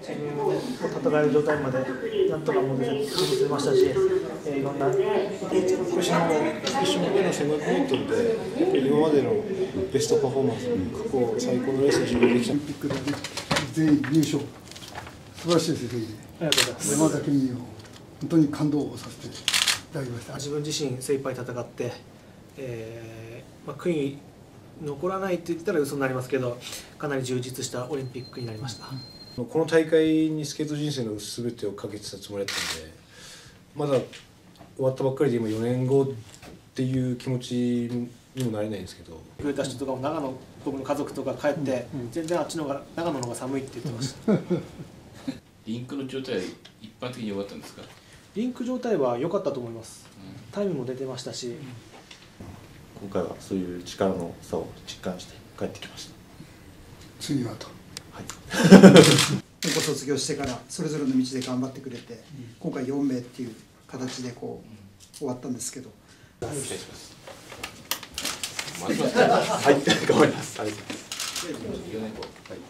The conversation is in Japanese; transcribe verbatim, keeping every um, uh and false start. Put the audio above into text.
自分を戦える状態までなんとかもう出せましたし、えー、いろんな今年のいち種目目のせんごひゃくメートルでやっぱり今までのベストパフォーマンス、過去最高のレースを準備できた。 オリンピックで全員入賞、素晴らしい成績で、 ありがとうございます。 山崎美を本当に感動させていただきました。 自分自身精一杯戦って、えーまあ、悔い残らないって言ったら嘘になりますけど、かなり充実したオリンピックになりました。 この大会にスケート人生の全てをかけてたつもりだったので、まだ終わったばっかりで今よねんごっていう気持ちにもなれないんですけど、 くれた人とかも長野、僕の家族とか帰って、うんうん、全然あっちの方が長野の方が寒いって言ってました。 リンクの状態は一般的に良かったんですか？ リンク状態は良かったと思います。うん、タイムも出てましたし、うん、 今回はそういう力の差を実感して帰ってきました。 次はと。 はい。 高校卒業してからそれぞれの道で頑張ってくれて、今回よんめいっていう形でこう終わったんですけど。 お願いします。 はい、頑張ります。ありがとうございます。 よねんご。はい。